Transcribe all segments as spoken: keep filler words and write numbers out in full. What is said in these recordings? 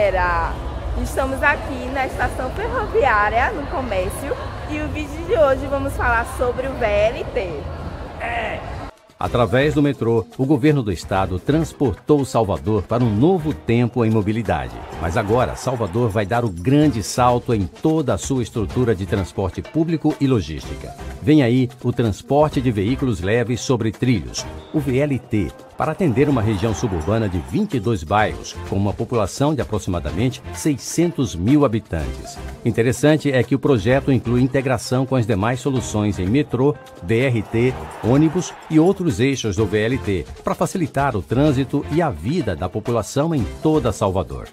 galera! Estamos aqui na estação ferroviária, no comércio, e o vídeo de hoje vamos falar sobre o V L T. É. Através do metrô, o governo do estado transportou Salvador para um novo tempo em mobilidade. Mas agora, Salvador vai dar o grande salto em toda a sua estrutura de transporte público e logística. Vem aí o transporte de veículos leves sobre trilhos, o V L T, para atender uma região suburbana de vinte e dois bairros, com uma população de aproximadamente seiscentos mil habitantes. Interessante é que o projeto inclui integração com as demais soluções em metrô, B R T, ônibus e outros eixos do V L T, para facilitar o trânsito e a vida da população em toda Salvador.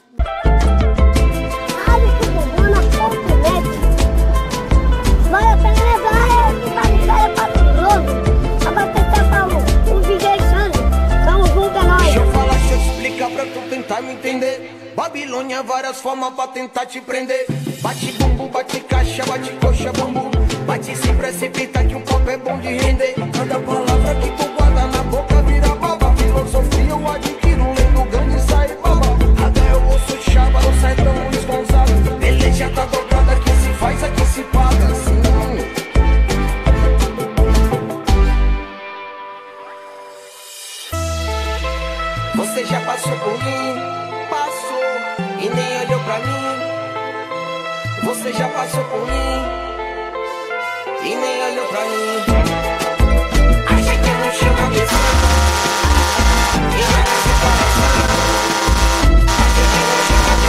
Tentar me entender, Babilônia, várias formas pra tentar te prender. Bate bumbo, bate caixa, bate coxa, bambu. Bate sem precipitar que um copo é bom de render. Cada palavra que tu guarda na boca vira baba. Filosofia eu adquiro, lendo grande sai baba. Até eu ouço chava, não sai tão responsável. Beleza tá dobrada, que se faz, aqui se paga assim. Você já passou por mim, passou e nem olhou pra mim. Você já passou por mim e nem olhou pra mim. Acha que eu não chamo atenção e vai na separação. Acha que eu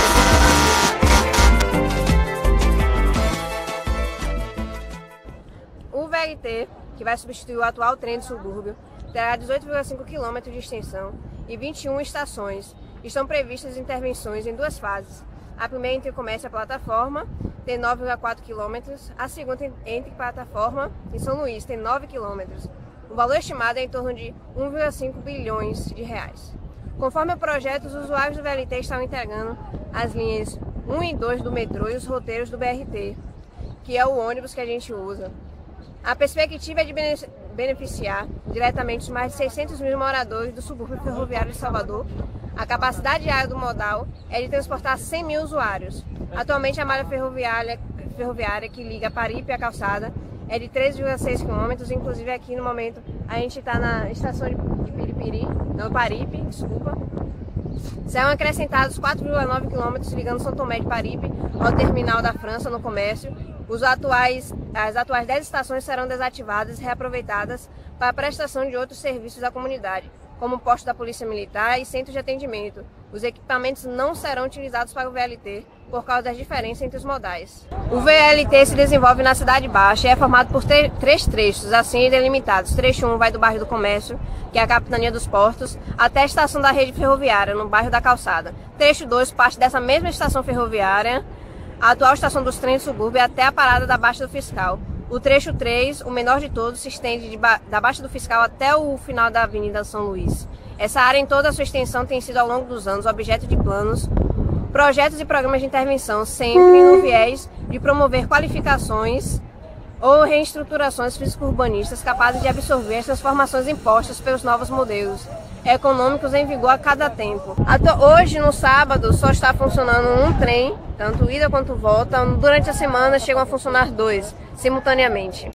não chamo atenção. O V L T, que vai substituir o atual trem do subúrbio, terá dezoito vírgula cinco quilômetros de extensão e vinte e uma estações. Estão previstas intervenções em duas fases. A primeira entre o comércio e a plataforma tem nove vírgula quatro quilômetros, a segunda entre plataforma e São Luís tem nove quilômetros. O valor estimado é em torno de um vírgula cinco bilhões de reais. Conforme o projeto, os usuários do V L T estão integrando as linhas um e dois do metrô e os roteiros do B R T, que é o ônibus que a gente usa. A perspectiva é de beneficiar diretamente os mais de seiscentos mil moradores do subúrbio ferroviário de Salvador. A capacidade diária do modal é de transportar cem mil usuários. Atualmente, a malha ferroviária, ferroviária que liga Paripe à Calçada é de três vírgula seis quilômetros. Inclusive, aqui no momento, a gente está na estação de Piripiri, não, Paripe, desculpa. Serão acrescentados quatro vírgula nove quilômetros ligando São Tomé de Paripe ao terminal da França, no comércio. Os atuais, as atuais dez estações serão desativadas e reaproveitadas para a prestação de outros serviços à comunidade, como posto da Polícia Militar e centro de atendimento. Os equipamentos não serão utilizados para o V L T por causa das diferenças entre os modais. O V L T se desenvolve na Cidade Baixa e é formado por três trechos, assim delimitados. Trecho um vai do bairro do Comércio, que é a Capitania dos Portos, até a estação da rede ferroviária, no bairro da Calçada. Trecho dois parte dessa mesma estação ferroviária, a atual estação dos trens do subúrbio, até a parada da Baixa do Fiscal. O trecho três, o menor de todos, se estende de ba da Baixa do Fiscal até o final da Avenida São Luís. Essa área, em toda a sua extensão, tem sido ao longo dos anos objeto de planos, projetos e programas de intervenção, sempre no viés de promover qualificações ou reestruturações físico-urbanistas capazes de absorver as transformações impostas pelos novos modelos econômicos em vigor a cada tempo. Até hoje, no sábado, só está funcionando um trem, tanto ida quanto volta. Durante a semana chegam a funcionar dois, simultaneamente.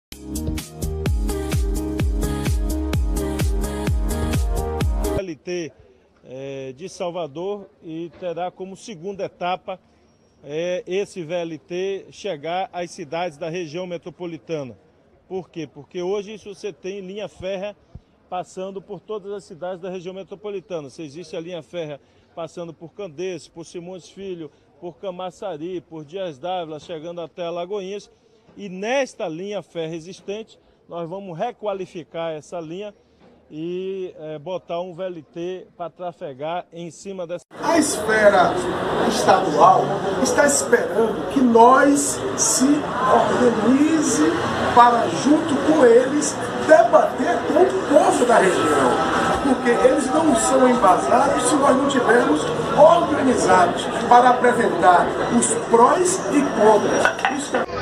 V L T é, de Salvador e terá como segunda etapa é, esse V L T chegar às cidades da região metropolitana. Por quê? Porque hoje isso você tem linha férrea passando por todas as cidades da região metropolitana. Se existe a linha férrea passando por Candeias, por Simões Filho, por Camaçari, por Dias Dávila, chegando até Alagoinhas. E nesta linha férrea existente, nós vamos requalificar essa linha e é, botar um V L T para trafegar em cima dessa... A esfera estadual está esperando que nós se organize para, junto com eles, debater com o povo da região. Porque eles não são embasados se nós não tivermos organizados para apresentar os prós e contras. Isso é...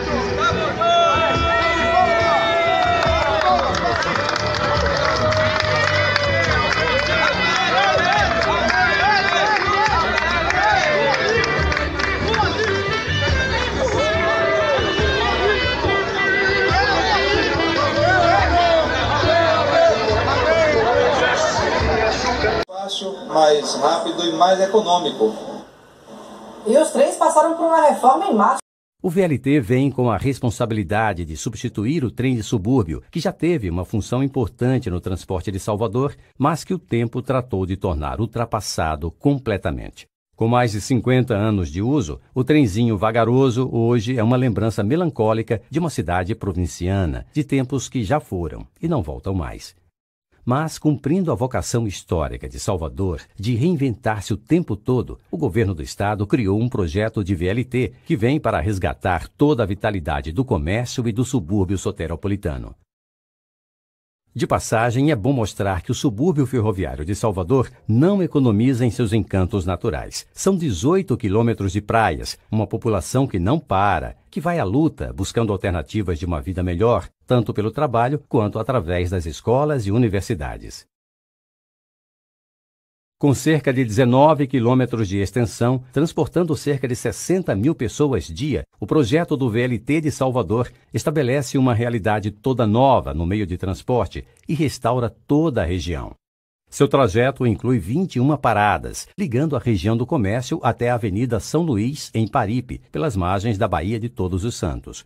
mais rápido e mais econômico. E os trens passaram por uma reforma em março. O V L T vem com a responsabilidade de substituir o trem de subúrbio, que já teve uma função importante no transporte de Salvador, mas que o tempo tratou de tornar ultrapassado completamente. Com mais de cinquenta anos de uso, o trenzinho vagaroso hoje é uma lembrança melancólica de uma cidade provinciana, de tempos que já foram e não voltam mais. Mas, cumprindo a vocação histórica de Salvador de reinventar-se o tempo todo, o governo do estado criou um projeto de V L T que vem para resgatar toda a vitalidade do comércio e do subúrbio soteropolitano. De passagem, é bom mostrar que o subúrbio ferroviário de Salvador não economiza em seus encantos naturais. São dezoito quilômetros de praias, uma população que não para, que vai à luta buscando alternativas de uma vida melhor, tanto pelo trabalho quanto através das escolas e universidades. Com cerca de dezenove quilômetros de extensão, transportando cerca de sessenta mil pessoas dia, o projeto do V L T de Salvador estabelece uma realidade toda nova no meio de transporte e restaura toda a região. Seu trajeto inclui vinte e uma paradas, ligando a região do comércio até a Avenida São Luís, em Paripe, pelas margens da Baía de Todos os Santos.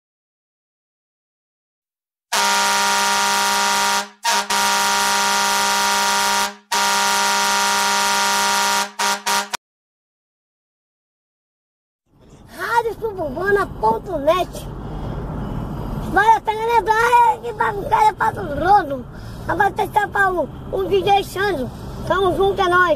rádio suburbana ponto net. Vale a pena lembrar que vai um cara para o rodo. Agora testar para o, o D J Sandro. Tamo junto, é nóis.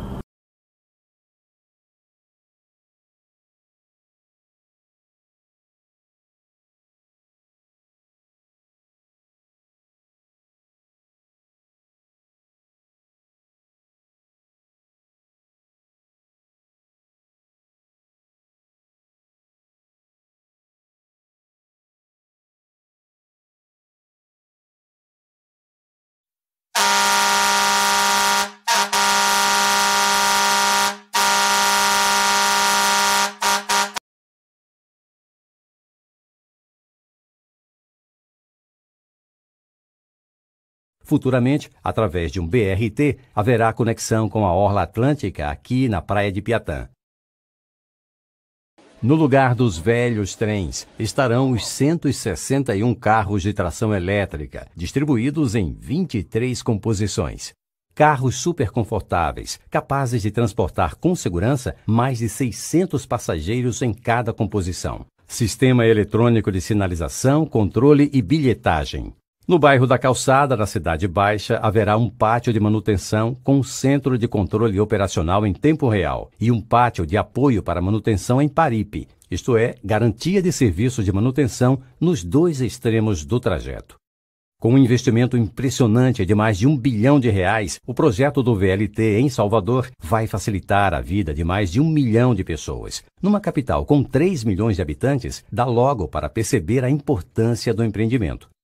Futuramente, através de um B R T, haverá conexão com a Orla Atlântica aqui na Praia de Piatã. No lugar dos velhos trens, estarão os cento e sessenta e um carros de tração elétrica, distribuídos em vinte e três composições. Carros super confortáveis, capazes de transportar com segurança mais de seiscentos passageiros em cada composição. Sistema eletrônico de sinalização, controle e bilhetagem. No bairro da Calçada, na Cidade Baixa, haverá um pátio de manutenção com um centro de controle operacional em tempo real e um pátio de apoio para manutenção em Paripe, isto é, garantia de serviços de manutenção nos dois extremos do trajeto. Com um investimento impressionante de mais de um bilhão de reais, o projeto do V L T em Salvador vai facilitar a vida de mais de um milhão de pessoas. Numa capital com três milhões de habitantes, dá logo para perceber a importância do empreendimento.